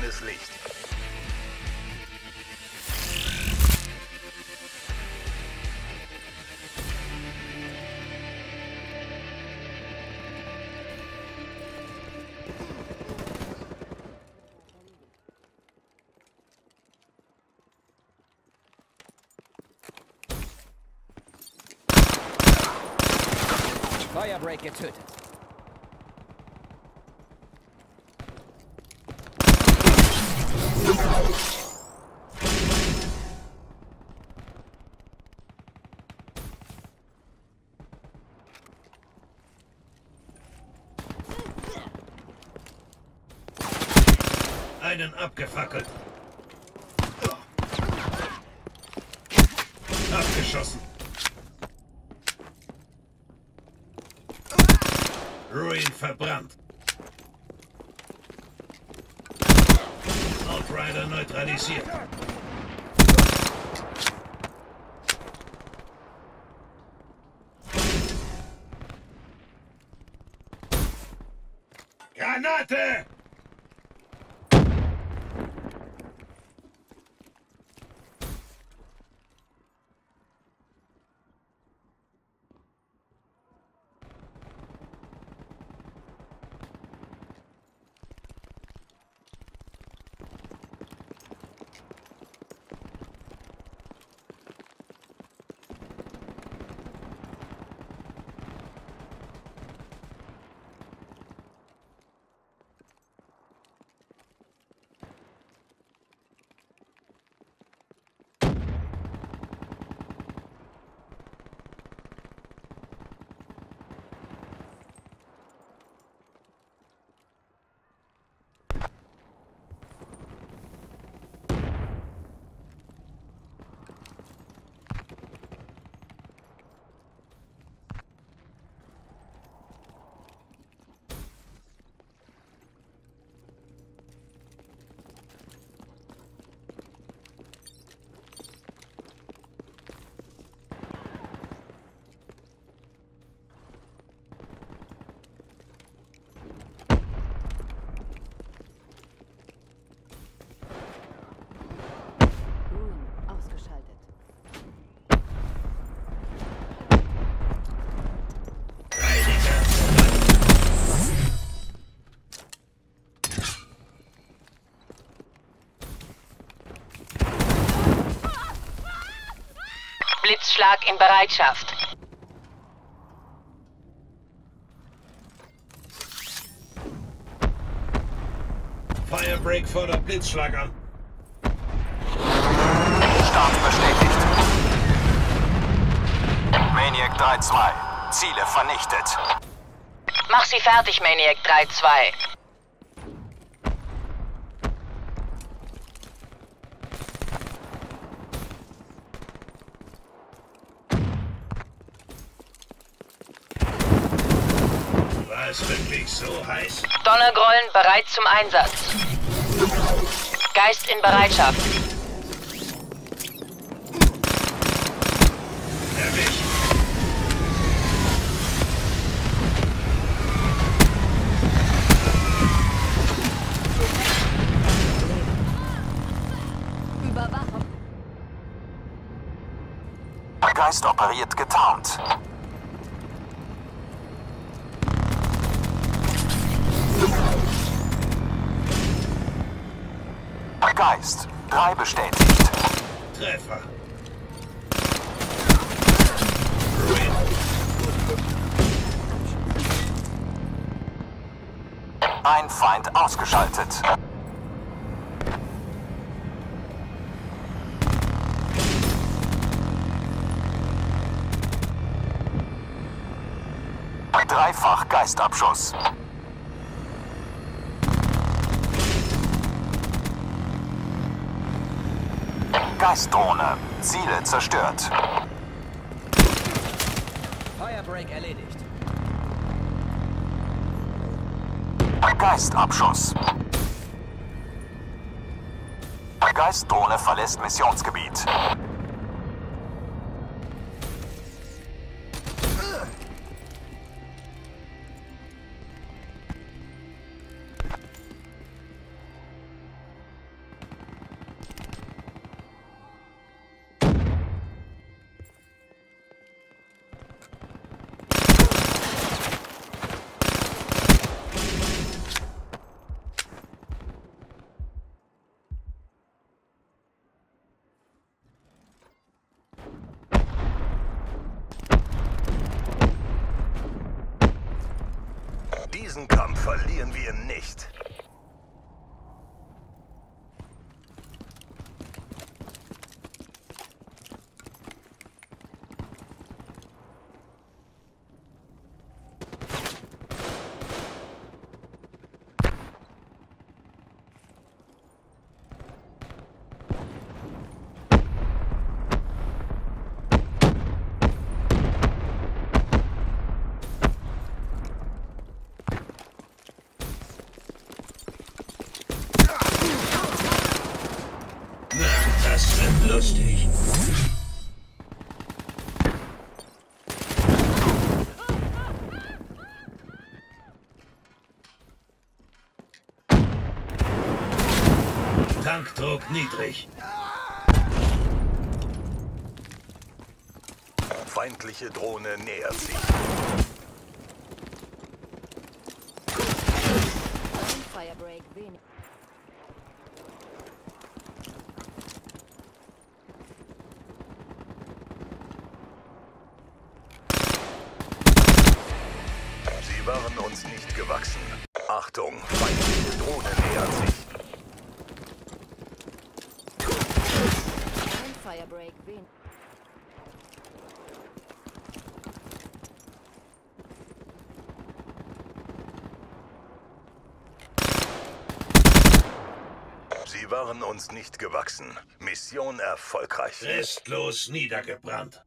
grünes Licht. Firebreak getötet. Einen abgefackelt. Abgeschossen. Ruin verbrannt. Outrider neutralisiert. Granate! Blitzschlag in Bereitschaft. Firebreak fordert Blitzschlag an. Start bestätigt. Maniac 3-2. Ziele vernichtet. Mach sie fertig, Maniac 3-2. War es wirklich so heiß? Donnergrollen bereit zum Einsatz. Geist in Bereitschaft. Erwischt. Überwachung. Geist operiert getarnt. Geist 3 bestätigt. Treffer. Ruin. Ein Feind ausgeschaltet. Dreifach Geistabschuss. Geistdrohne. Ziele zerstört. Firebreak erledigt. Geistabschuss. Geistdrohne verlässt Missionsgebiet. Diesen Kampf verlieren wir nicht. Das wird lustig. Tankdruck niedrig. Feindliche Drohne nähert sich. Firebreak wenig. Sie waren uns nicht gewachsen. Achtung, feindliche Drohne nähert sich. Ein Firebreak wenig. Sie waren uns nicht gewachsen. Mission erfolgreich. Restlos niedergebrannt.